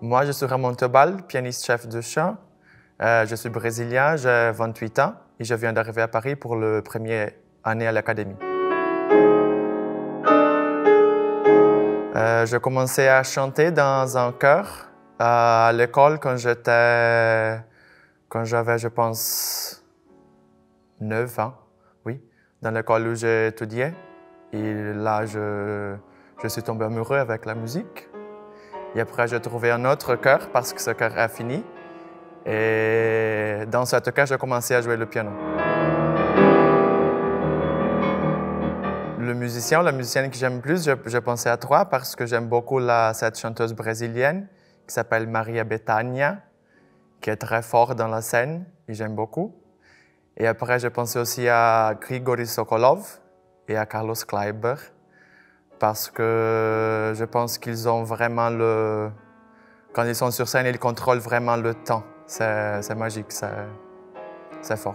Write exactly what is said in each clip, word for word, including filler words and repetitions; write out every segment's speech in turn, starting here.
Moi, je suis Ramon Tobal, pianiste chef de chant. Euh, je suis brésilien, j'ai vingt-huit ans et je viens d'arriver à Paris pour le premier année à l'Académie. Euh, je commençais à chanter dans un chœur à l'école quand j'étais, quand j'avais, je pense, neuf ans, oui, dans l'école où j'ai étudié. Et là, je, je suis tombé amoureux avec la musique. Et après, j'ai trouvé un autre chœur parce que ce chœur a fini. Et dans ce chœur, j'ai commencé à jouer le piano. Le musicien, la musicienne que j'aime le plus, je, je pensais à toi parce que j'aime beaucoup la, cette chanteuse brésilienne qui s'appelle Maria Bethânia, qui est très forte dans la scène et j'aime beaucoup. Et après, je pensais aussi à Grigori Sokolov et à Carlos Kleiber parce que je pense qu'ils ont vraiment le... Quand ils sont sur scène, ils contrôlent vraiment le temps. C'est magique, c'est fort.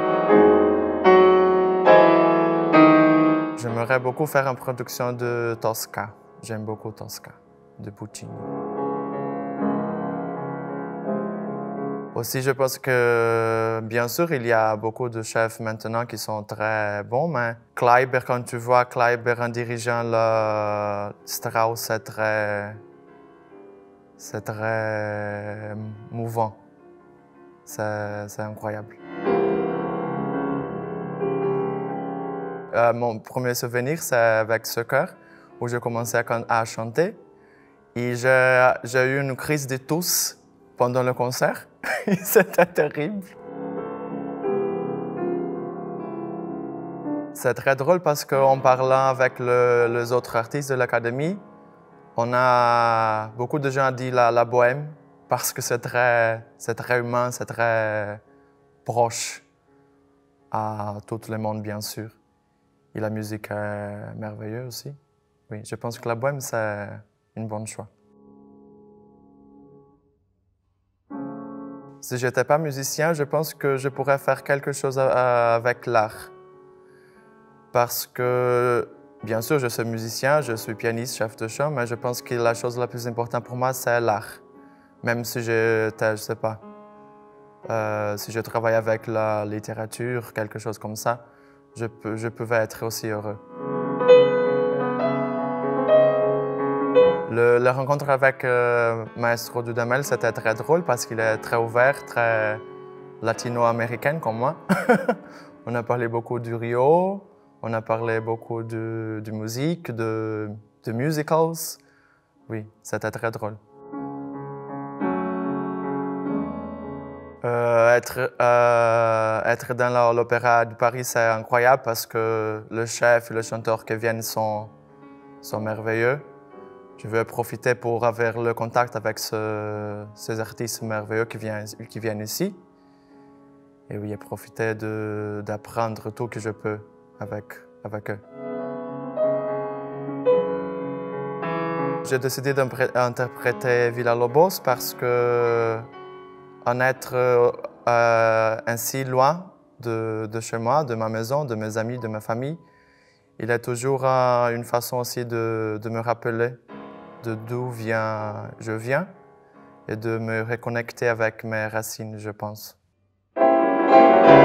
J'aimerais beaucoup faire une production de Tosca. J'aime beaucoup Tosca, de Puccini. Aussi, je pense que, bien sûr, il y a beaucoup de chefs maintenant qui sont très bons, mais Kleiber, quand tu vois Kleiber en dirigeant le Strauss, c'est très... c'est très mouvant. C'est incroyable. Euh, mon premier souvenir, c'est avec ce chœur, où je commençais à, à chanter. Et j'ai eu une crise de tousse pendant le concert. C'était terrible. C'est très drôle parce qu'en parlant avec le, les autres artistes de l'Académie, on a beaucoup de gens dit la, la bohème parce que c'est très, très humain, c'est très proche à tout le monde, bien sûr. Et la musique est merveilleuse aussi. Oui, je pense que la bohème, c'est une bonne choix. Si je n'étais pas musicien, je pense que je pourrais faire quelque chose avec l'art. Parce que, bien sûr, je suis musicien, je suis pianiste, chef de chant, mais je pense que la chose la plus importante pour moi, c'est l'art. Même si je ne sais pas, euh, si je travaille avec la littérature, quelque chose comme ça, je, peux, je pouvais être aussi heureux. Le, la rencontre avec euh, Maestro Dudamel, c'était très drôle parce qu'il est très ouvert, très latino-américain comme moi. On a parlé beaucoup du Rio, on a parlé beaucoup de, de musique, de, de musicals. Oui, c'était très drôle. Euh, être, euh, être dans l'Opéra de Paris, c'est incroyable parce que le chef et le chanteur qui viennent sont, sont merveilleux. Je veux profiter pour avoir le contact avec ce, ces artistes merveilleux qui viennent, qui viennent ici. Et oui, profiter d'apprendre tout que je peux avec, avec eux. J'ai décidé d'interpréter Villa-Lobos parce que en être euh, ainsi loin de, de chez moi, de ma maison, de mes amis, de ma famille, il est toujours euh, une façon aussi de, de me rappeler de d'où vient, je viens et de me reconnecter avec mes racines, je pense.